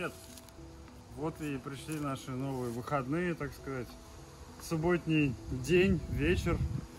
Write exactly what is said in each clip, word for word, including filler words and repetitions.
привет! Вот и пришли наши новые выходные, так сказать. Субботний день, вечер.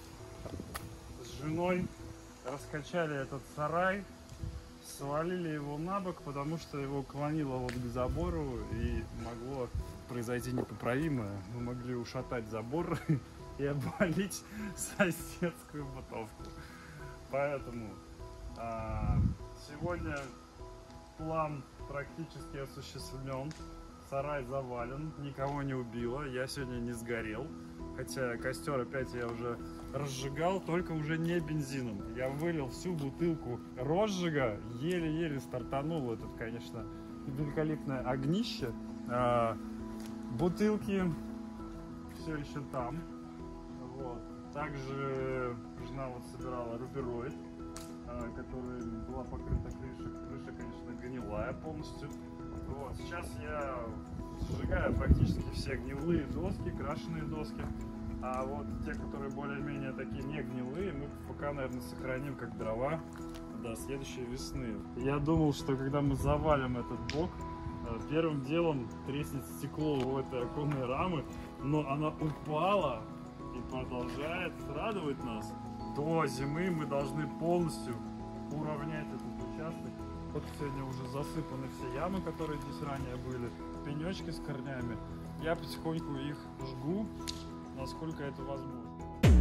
С женой раскачали этот сарай, свалили его на бок, потому что его клонило вот к забору и могло произойти непоправимое. Мы могли ушатать забор и обвалить соседскую бытовку. Поэтому а, сегодня план практически осуществлен. Сарай завален, никого не убило, я сегодня не сгорел. Хотя костер опять я уже разжигал, только уже не бензином. Я вылил всю бутылку розжига, еле-еле стартанул этот, конечно, великолепное огнище. А, бутылки все еще там. Вот. Также жена вот собирала рубероид, которая была покрыта крышей. Крыша, конечно, гнилая полностью. Вот. Сейчас я сжигаю практически все гнилые доски, крашеные доски. А вот те, которые более-менее такие не гнилые, мы пока, наверное, сохраним как дрова до следующей весны. Я думал, что когда мы завалим этот бок, первым делом треснет стекло у этой оконной рамы, но она упала и продолжает радовать нас. До зимы мы должны полностью уравнять этот участок. Вот сегодня уже засыпаны все ямы, которые здесь ранее были, пенечки с корнями. Я потихоньку их жгу, насколько это возможно.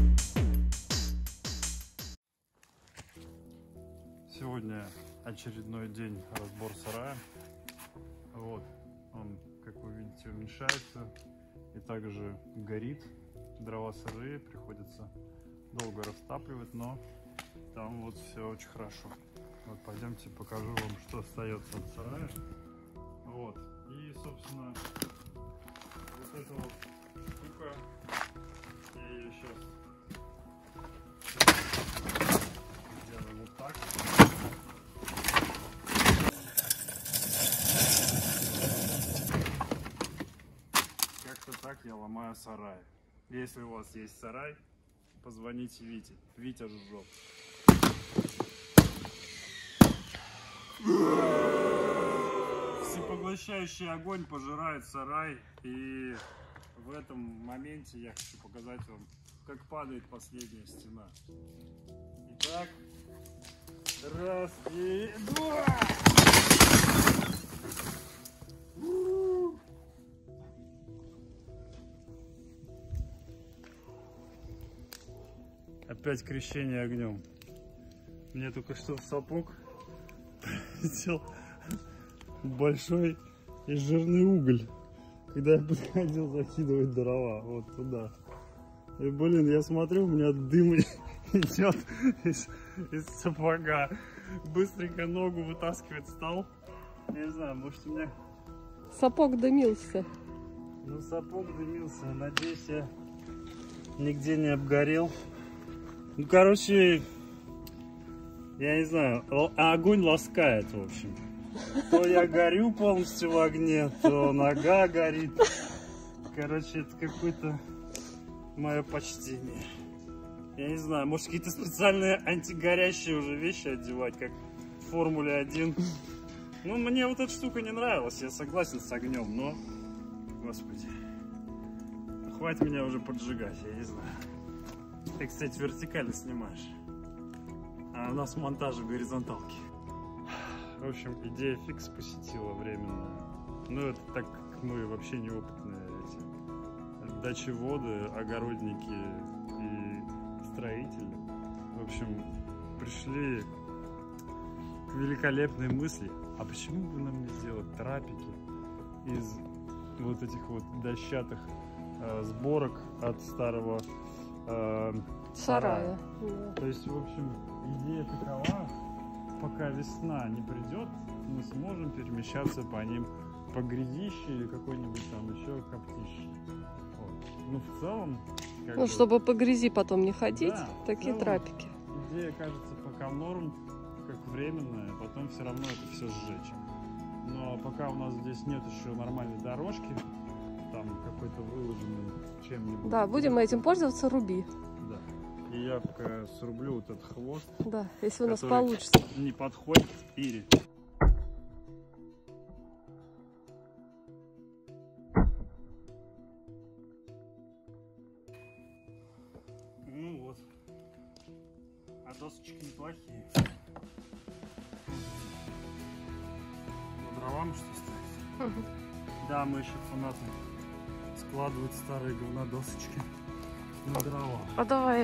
Сегодня очередной день разбор сарая. Вот он, как вы видите, уменьшается и также горит. Дрова сырые, приходится долго растапливать, но там вот все очень хорошо. Вот пойдемте покажу вам, что остается от сарая. Вот. И, собственно, вот эта вот штука, я ее сейчас сделаю вот так. Как-то так я ломаю сарай. Если у вас есть сарай, позвоните Вите. Витя жжет. Всепоглощающий огонь пожирает сарай. И в этом моменте я хочу показать вам, как падает последняя стена. Итак, раз и два. Опять крещение огнем. Мне только что в сапог прилетел большой и жирный уголь, когда я подходил закидывать дрова вот туда. И, блин, я смотрю, у меня дым идет из, из сапога. Быстренько ногу вытаскивать стал. Я не знаю, может, у меня... Сапог дымился. Ну, сапог дымился. Надеюсь, я нигде не обгорел. Ну, короче, я не знаю, огонь ласкает, в общем. То я горю полностью в огне, то нога горит. Короче, это какое-то мое почтение. Я не знаю, может, какие-то специальные антигорящие уже вещи одевать, как в Формуле один. Ну, мне вот эта штука не нравилась, я согласен с огнем, но, господи, хватит меня уже поджигать, я не знаю. Ты, кстати, вертикально снимаешь, а у нас монтаж в горизонталке. В общем, идея фикс посетила временная. Ну, это так как мы вообще неопытные эти дачеводы, огородники и строители. В общем, пришли к великолепной мысли. А почему бы нам не сделать трапики из вот этих вот дощатых э, сборок от старого э, сарая? Сарая. То есть, в общем, идея такова: пока весна не придет, мы сможем перемещаться по ним по грязище или какой-нибудь там еще коптище. Вот. Ну, в целом... Как ну, бы, чтобы по грязи потом не ходить, да, такие целом, трапики. Идея кажется пока норм, как временная, потом все равно это все сжечь. Но пока у нас здесь нет еще нормальной дорожки, там какой-то выложенный чем-нибудь. Да, будем этим пользоваться, руби. Да. И я пока срублю вот этот хвост. Да, если у нас получится. Не подходит к пире. досочки неплохие. На дровам что ставить? Угу. Да, мы еще фанаты складывать старые говнодосочки на дрова. А давай.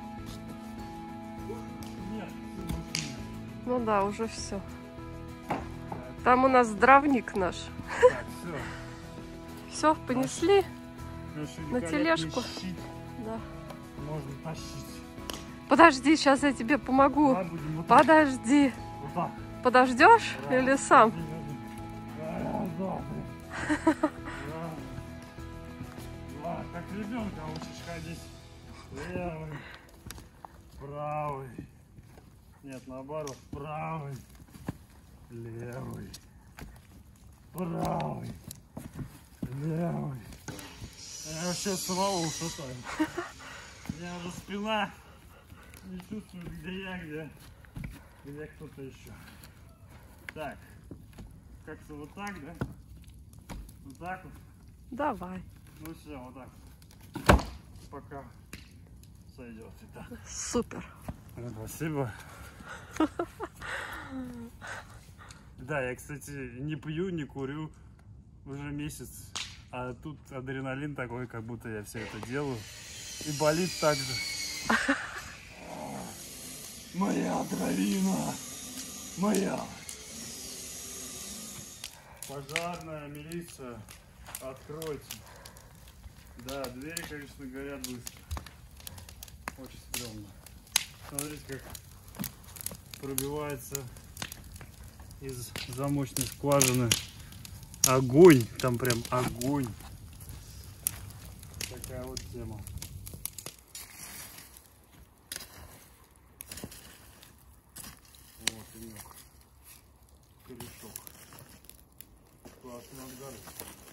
Нет, Ну да, уже все. Там у нас дровник наш. так, все. Все, понесли. Наш На великолепный тележку. щит Да. можно тащить. Подожди, сейчас я тебе помогу. Давай будем вот так. Подожди. Вот так. Подождешь Раз, или сам? Раз, два, три. Раз, два. Как ребенка учишь ходить. Левый, правый. Нет, наоборот. Правый, левый, правый, левый. Я вообще самого ушатаю. У меня уже спина не чувствует, где я, где, где кто-то еще. Так, как-то вот так, да? Вот так вот. Давай. Ну все, вот так. Пока сойдет и так. Супер. Спасибо. Да, я, кстати, не пью, не курю уже месяц. А тут адреналин такой, как будто я все это делаю. И болит так же. Моя дровина. Моя. Пожарная, милиция. Откройте. Да, двери, конечно, горят быстро. Очень стрёмно. Смотрите, как пробивается из замочной скважины огонь. Там прям огонь. Такая вот тема. Вот и мог. Корешок. Классно отгорел.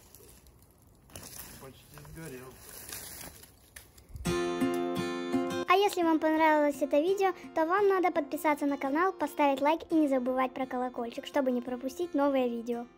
Почти сгорел. А если вам понравилось это видео, то вам надо подписаться на канал, поставить лайк и не забывать про колокольчик, чтобы не пропустить новые видео.